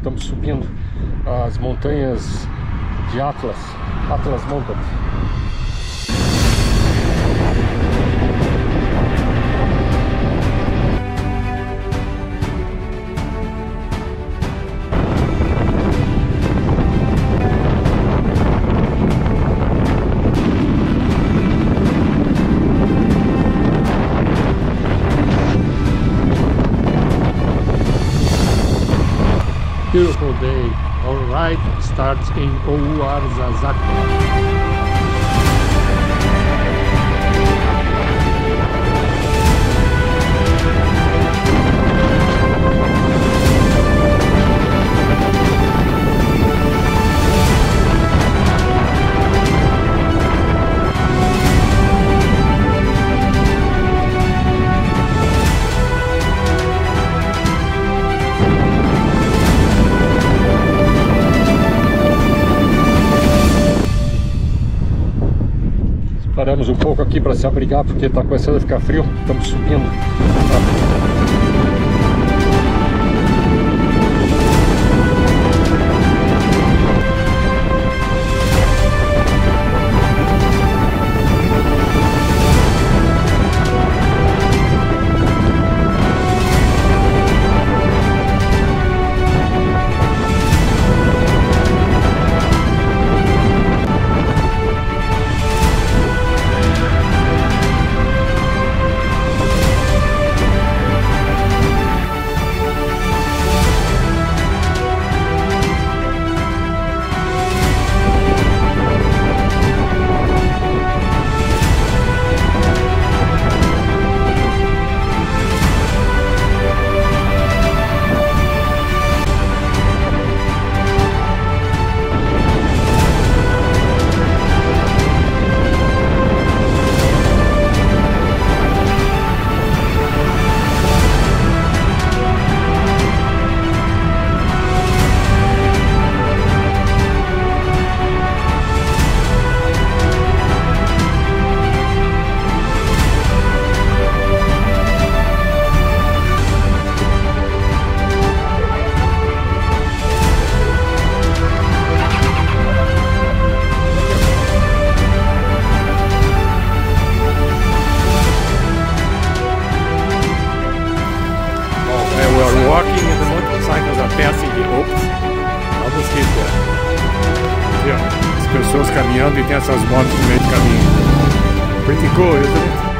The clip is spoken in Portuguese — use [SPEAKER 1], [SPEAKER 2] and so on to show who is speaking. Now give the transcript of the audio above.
[SPEAKER 1] Estamos subindo as montanhas de Atlas Mountain.
[SPEAKER 2] Beautiful day. Our ride starts in Ouarzazate.
[SPEAKER 1] Paramos um pouco aqui para se abrigar porque está começando a ficar frio. Estamos subindo.
[SPEAKER 2] Walking and the motorcycles are passing the Alps. Vamos ver. Aqui, ó, as pessoas caminhando e tem essas motos no meio do caminho. Pretty cool, isn't it?